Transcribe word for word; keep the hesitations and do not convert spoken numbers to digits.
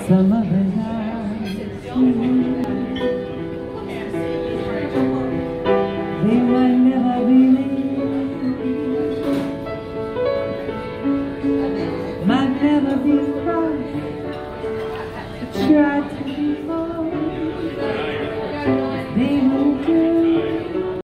Some of the nights they might never believe, might never be right. Try to